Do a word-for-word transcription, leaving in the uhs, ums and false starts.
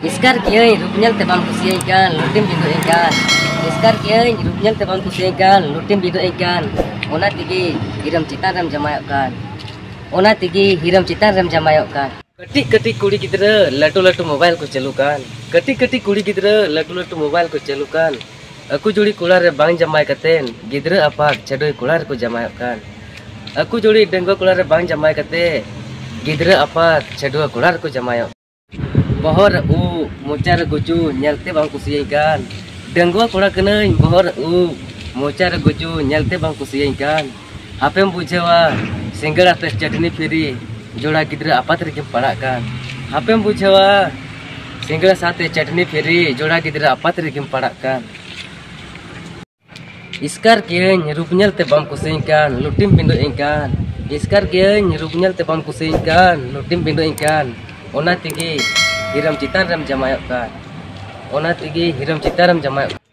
Iskar kiai rupanyal tebang kusiai ikan, lutim bidu ikan. Iskar kiai rupanyal tebang kusiai ikan, lutim bidu ikan. Ona tigi hiram cita ram jamayokan. Ona tigi hiram cita ram jamayokan. Ketik-ketik kuri gidra latu-latu mobile ko calukan. Ketik-ketik kuri gidra latu-latu mobile ko calukan. Aku juri kular bang jamai katen, gidra apak cadoi kular ko jamayokan. Aku juri denggo kular bang jamai kate, gidra apak cadoi kular ko jamayok. Bohor u mocar gucu nyalte bang kusiaikan. Denggo kura kenai bohor u mocar gucu nyalte bang kusiaikan. Apem bujawa single atas chutney firi joda gidra apa terkim padakan. Apem bujawa single sate chutney firi joda gidra apa terkim padakan. Iskar kian rupanyal te bam kusiaikan lutim pindu ikan. Iskar kian rupanyal te bam kusiaikan lutim pindu ikan. Ona tigi hiram cita ram jamayokan. Ona tigi hiram cita ram jamayokan.